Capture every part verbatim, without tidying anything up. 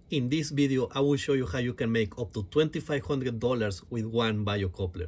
In this video, I will show you how you can make up to two thousand five hundred dollars with one Biocoupler.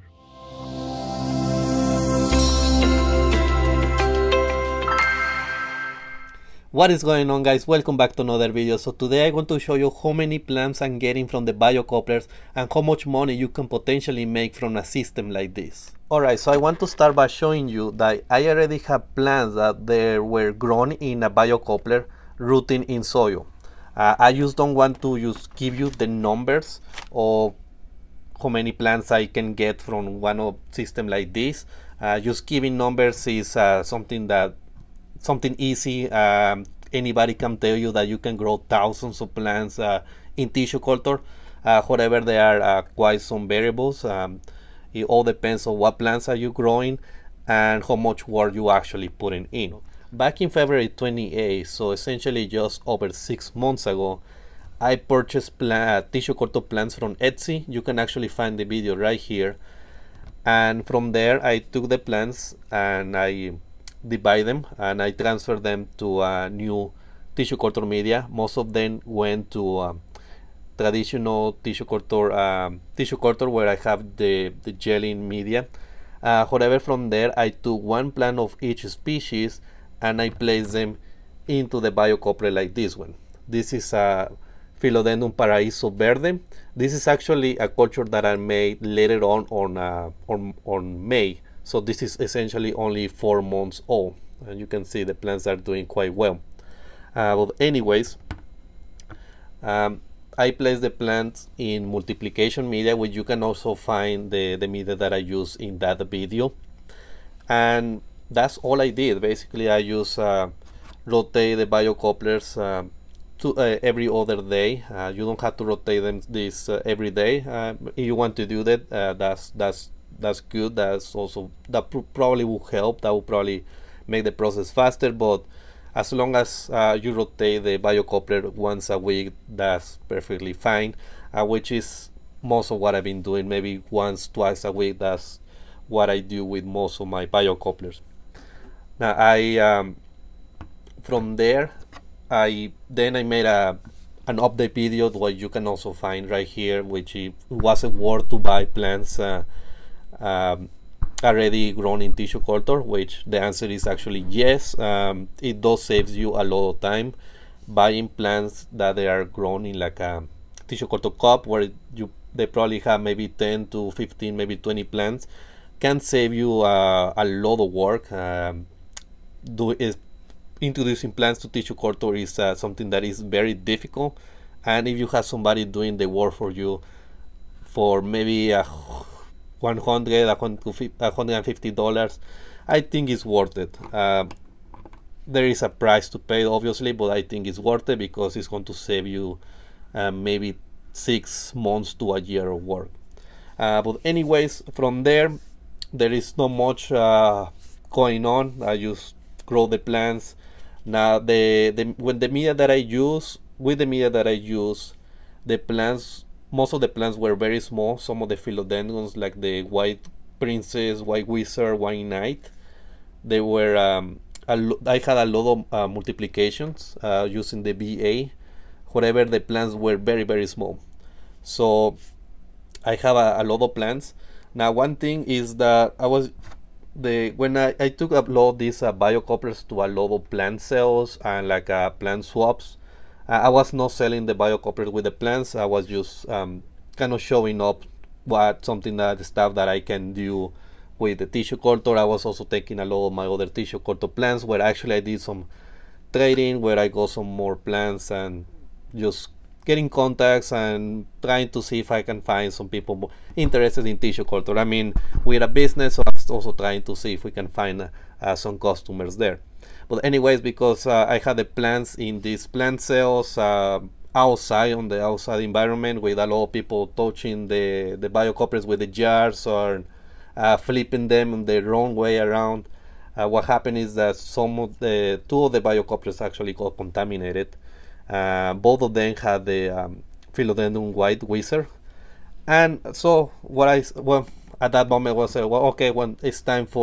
What is going on, guys? Welcome back to another video. So today I want to show you how many plants I'm getting from the Biocouplers and how much money you can potentially make from a system like this. Alright, so I want to start by showing you that I already have plants that they were grown in a Biocoupler rooting in soil. Uh, I just don't want to just give you the numbers of how many plants I can get from one of system like this. Uh, just giving numbers is uh, something that something easy. Um, anybody can tell you that you can grow thousands of plants uh, in tissue culture. Uh, however, there are uh, quite some variables. Um, it all depends on what plants are you growing and how much work you actually putting in. Back in February twenty-eighth, so essentially just over six months ago, I purchased plant, uh, tissue culture plants from Etsy. You can actually find the video right here. And from there, I took the plants and I divide them and I transfer them to a new tissue culture media. Most of them went to um, traditional tissue culture, um, tissue culture where I have the, the gelling media. Uh, however, from there, I took one plant of each species and I place them into the Biocoupler like this one. This is a Philodendron Paraíso Verde. This is actually a culture that I made later on on, uh, on, on May. So this is essentially only four months old. And you can see the plants are doing quite well. Uh, but anyways, um, I place the plants in multiplication media, which you can also find the, the media that I use in that video. And that's all I did. Basically, I use uh, rotate the Biocouplers uh, to, uh, every other day. Uh, you don't have to rotate them this uh, every day. Uh, if you want to do that, uh, that's that's that's good. That's also that pr probably will help. That will probably make the process faster. But as long as uh, you rotate the Biocoupler once a week, that's perfectly fine. Uh, which is most of what I've been doing. Maybe once, twice a week. That's what I do with most of my Biocouplers. Now I um, from there I then I made a an update video what you can also find right here, which it wasn't worth to buy plants uh, um, already grown in tissue culture, which the answer is actually yes. Um, it does save you a lot of time. Buying plants that they are grown in like a tissue culture cup where you they probably have maybe ten to fifteen, maybe twenty plants, can save you uh, a lot of work. Um, do is introducing plants to tissue culture is uh, something that is very difficult, and if you have somebody doing the work for you for maybe uh, one hundred, one hundred fifty dollars, I think it's worth it. Uh, there is a price to pay, obviously, but I think it's worth it because it's going to save you uh, maybe six months to a year of work. Uh, but anyways, from there, there is not much uh, going on. I just grow the plants. Now the, the when the media that I use with the media that I use, the plants, most of the plants were very small. Some of the philodendrons, like the white princess, white wizard, white knight, they were um, a I had a lot of uh, multiplications uh, using the B A. However, the plants were very very small, so I have a, a lot of plants. Now one thing is that I was the when I, I took upload these uh, Biocouplers to a lot of plant sales and like uh, plant swaps, uh, I was not selling the Biocoupler with the plants. I was just um, kind of showing up what something that the stuff that I can do with the tissue culture. I was also taking a lot of my other tissue culture plants where actually I did some trading, where I got some more plants and just getting contacts and trying to see if I can find some people interested in tissue culture. I mean, we're a business, so I'm also trying to see if we can find uh, some customers there. But anyways, because uh, I had the plants in these plant sales uh, outside, on the outside environment, with a lot of people touching the, the Biocouplers with the jars or uh, flipping them in the wrong way around, uh, what happened is that some of the, two of the Biocouplers actually got contaminated. Uh, both of them had the um, Philodendron White Wizard, and so what I well at that moment was uh, well, okay, when it's time for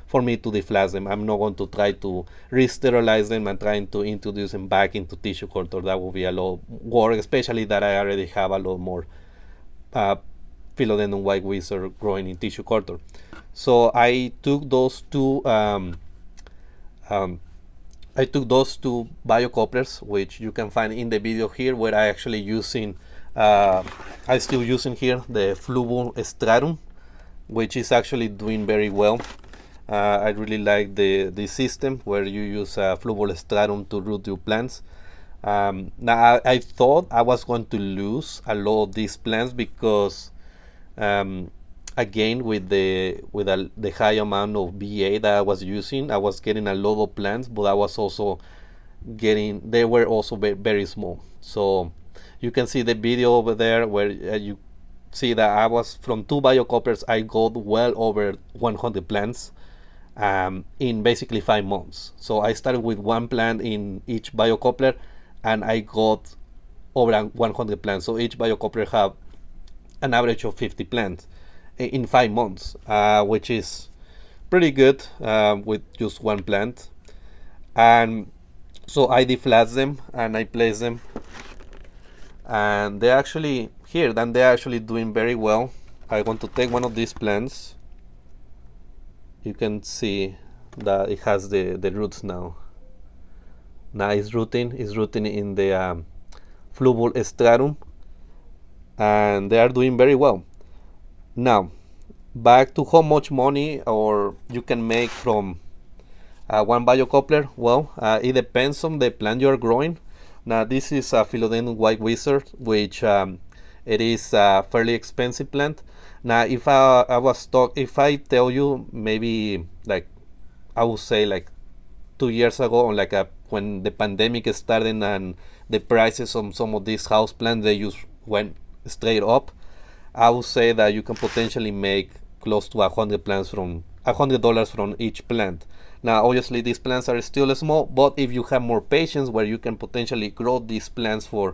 for me to deflast them. I'm not going to try to re-sterilize them and trying to introduce them back into tissue culture. That will be a lot of work, especially that I already have a lot more uh, Philodendron white wizard growing in tissue culture. So I took those two um, um, I took those two biocouplers, which you can find in the video here, where I actually using uh, I still using here the Flubul stratum, which is actually doing very well. Uh, I really like the the system where you use uh, Flubul stratum to root your plants. Um, now I, I thought I was going to lose a lot of these plants because um, again with the with a, the high amount of B A that I was using, I was getting a lot of plants, but I was also getting they were also very, very small. So you can see the video over there where uh, you see that I was from two biocouplers I got well over one hundred plants um, in basically five months. So I started with one plant in each biocoupler and I got over one hundred plants. So each biocoupler have an average of fifty plants in five months, uh, which is pretty good uh, with just one plant. And so I deflast them and I place them, and they're actually here, then they're actually doing very well. I want to take one of these plants. You can see that it has the, the roots now. Now it's rooting, it's rooting in the um, Flubul stratum, and they are doing very well. Now back to how much money or you can make from uh, one biocoupler. Well, uh, it depends on the plant you're growing. Now this is a Philodendron white wizard, which um, it is a fairly expensive plant. Now if I, I was talk if I tell you maybe like I would say like two years ago, on like a, when the pandemic started and the prices on some of these house plants they just went straight up, I would say that you can potentially make close to a hundred plants from a hundred dollars from each plant. Now obviously these plants are still small, but if you have more patience where you can potentially grow these plants for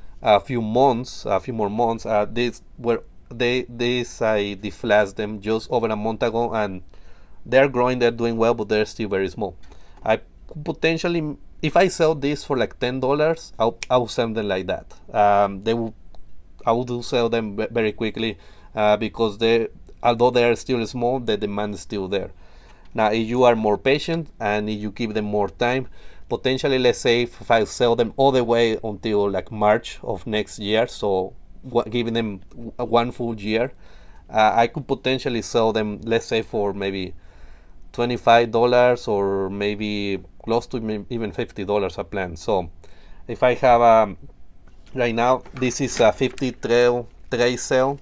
a few months, a few more months, uh, this were they this I deflast them just over a month ago, and they're growing, they're doing well, but they're still very small. I potentially, if I sell this for like ten dollars, I'll I'll sell them like that. Um, they will. I will sell them very quickly uh, because they, although they are still small, the demand is still there. Now, if you are more patient and if you give them more time, potentially, let's say if I sell them all the way until like March of next year, so giving them one full year, uh, I could potentially sell them, let's say for maybe twenty-five dollars or maybe close to even fifty dollars a plant. So if I have a right now, this is a fifty tray, tray cell,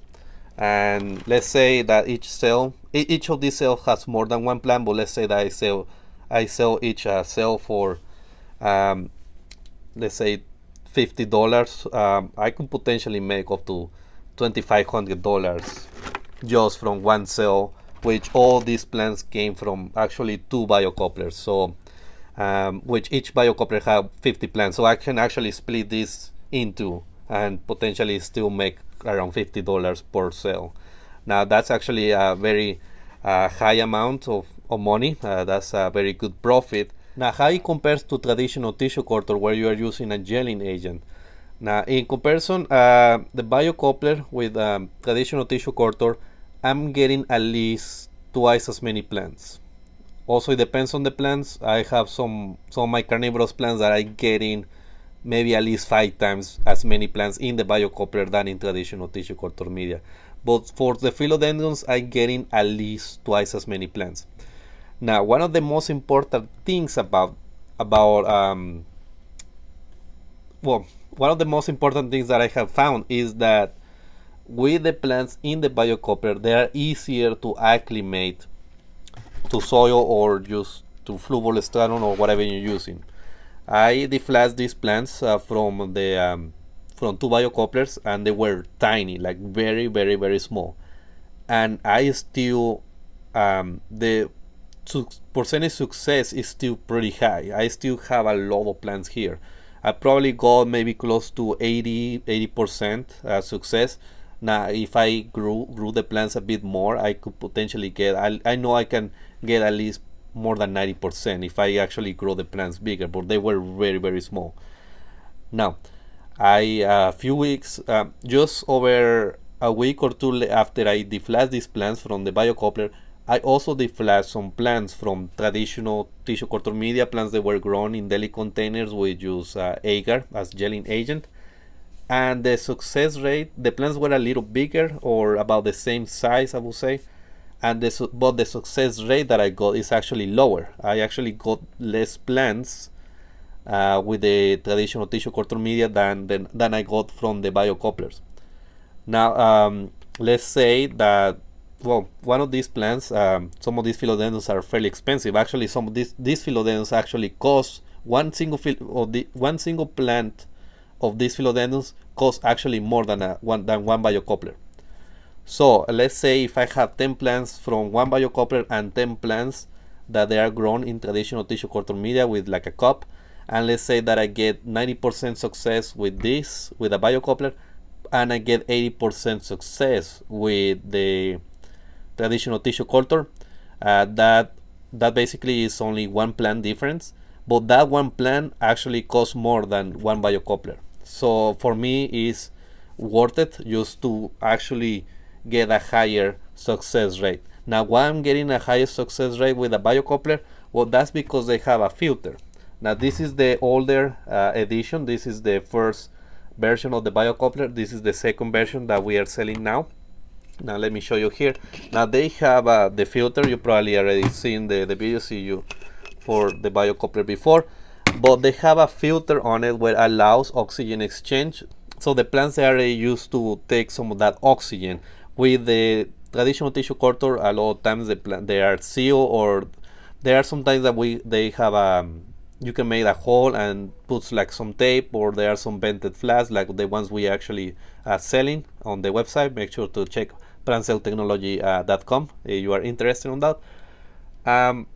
and let's say that each cell, each of these cells has more than one plant, but let's say that I sell, I sell each uh, cell for, um, let's say fifty dollars. Um, I could potentially make up to twenty-five hundred dollars just from one cell, which all these plants came from actually two biocouplers. So, um, which each biocoupler have fifty plants. So I can actually split this into and potentially still make around fifty dollars per sale. Now that's actually a very uh, high amount of, of money. Uh, that's a very good profit. Now how it compares to traditional tissue culture where you are using a gelling agent. Now in comparison, uh, the biocoupler with um, traditional tissue culture, I'm getting at least twice as many plants. Also it depends on the plants. I have some some of my carnivorous plants that I get in maybe at least five times as many plants in the biocoupler than in traditional tissue culture media. But for the philodendrons, I get in at least twice as many plants. Now, one of the most important things about about um, well, one of the most important things that I have found is that with the plants in the biocoupler, they are easier to acclimate to soil or just to Flubul stratum or whatever you're using. I deflast these plants uh, from the um, from two biocouplers, and they were tiny, like very very very small, and I still um, the su percentage success is still pretty high. I still have a lot of plants here. I probably got maybe close to eighty percent uh, success. Now if I grew grew the plants a bit more, I could potentially get, I, I know I can get at least more than ninety percent if I actually grow the plants bigger, but they were very very small. Now I a uh, few weeks uh, just over a week or two after I deflashed these plants from the Biocoupler, I also deflashed some plants from traditional tissue culture media, plants that were grown in deli containers. We use uh, agar as gelling agent, and the success rate, the plants were a little bigger or about the same size, I would say, and the, but the success rate that I got is actually lower. I actually got less plants uh, with the traditional tissue culture media than, than, than I got from the Biocouplers. Now um, let's say that, well, one of these plants, um, some of these philodendrons are fairly expensive. Actually, some of these these philodendrons actually cost one single of the one single plant of these philodendrons costs actually more than a one than one Biocoupler. So let's say if I have ten plants from one Biocoupler and ten plants that they are grown in traditional tissue culture media with like a cup, and let's say that I get ninety percent success with this with a Biocoupler, and I get eighty percent success with the traditional tissue culture, uh, that that basically is only one plant difference, but that one plant actually costs more than one Biocoupler. So for me it's worth it just to actually get a higher success rate. Now why I'm getting a higher success rate with a Biocoupler? Well, that's because they have a filter. Now this is the older uh, edition. This is the first version of the Biocoupler. This is the second version that we are selling now. Now let me show you here. Now they have uh, the filter. You probably already seen the, the video see you for the Biocoupler before, but they have a filter on it where it allows oxygen exchange. So the plants are used to take some of that oxygen. With the traditional tissue culture, a lot of times the plant they are sealed, or there are sometimes that we they have a um, you can make a hole and put like some tape, or there are some vented flasks like the ones we actually are selling on the website. Make sure to check plant cell technology dot com if you are interested in that. Um,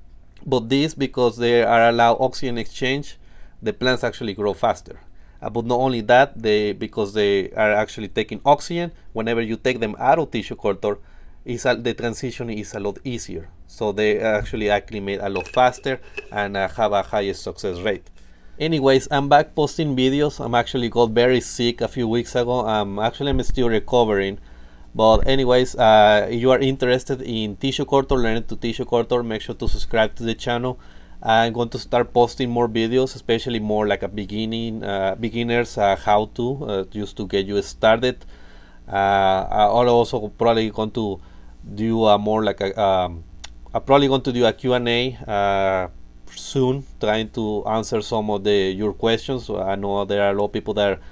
but this, because they are allowed oxygen exchange, the plants actually grow faster. Uh, but not only that, they because they are actually taking oxygen, whenever you take them out of tissue culture, is a, the transition is a lot easier. So they actually acclimate a lot faster and uh, have a higher success rate. Anyways, I'm back posting videos. I'm actually got very sick a few weeks ago. Um, actually, I'm still recovering. But anyways, uh, if you are interested in tissue culture, learning to tissue culture, make sure to subscribe to the channel. I'm going to start posting more videos, especially more like a beginning, uh, beginners uh, how to, uh, just to get you started. Uh, I'm also probably going to do a more like a, um, I'm probably going to do a Q and A uh, soon, trying to answer some of the your questions. I know there are a lot of people that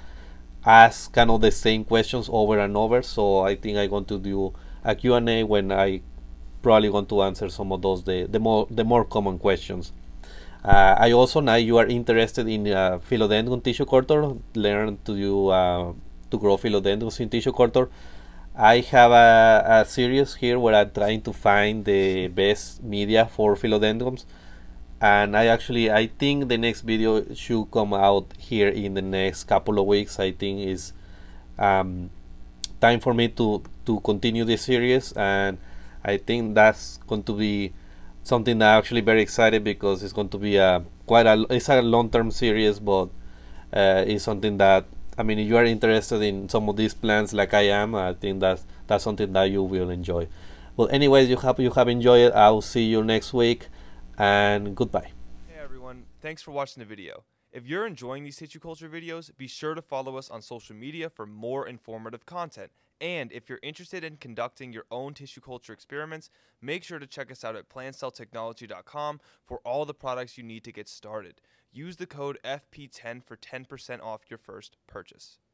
ask kind of the same questions over and over, so I think I'm going to do a Q and A when I probably going to answer some of those the the more the more common questions. Uh, I also, now you are interested in uh, philodendron tissue culture, learn to do uh, to grow philodendrons in tissue culture. I have a, a series here where I'm trying to find the best media for philodendrons, and I actually I think the next video should come out here in the next couple of weeks. I think is um, time for me to to continue this series, and I think that's going to be something that I'm actually very excited, because it's going to be a quite a it's a long-term series, but uh, it's something that, I mean, if you are interested in some of these plants like I am, I think that's that's something that you will enjoy. Well, anyways, you hope you have enjoyed it. I'll see you next week, and goodbye. Hey everyone, thanks for watching the video. If you're enjoying these tissue culture videos, be sure to follow us on social media for more informative content. And if you're interested in conducting your own tissue culture experiments, make sure to check us out at plant cell technology dot com for all the products you need to get started. Use the code F P ten for ten percent off your first purchase.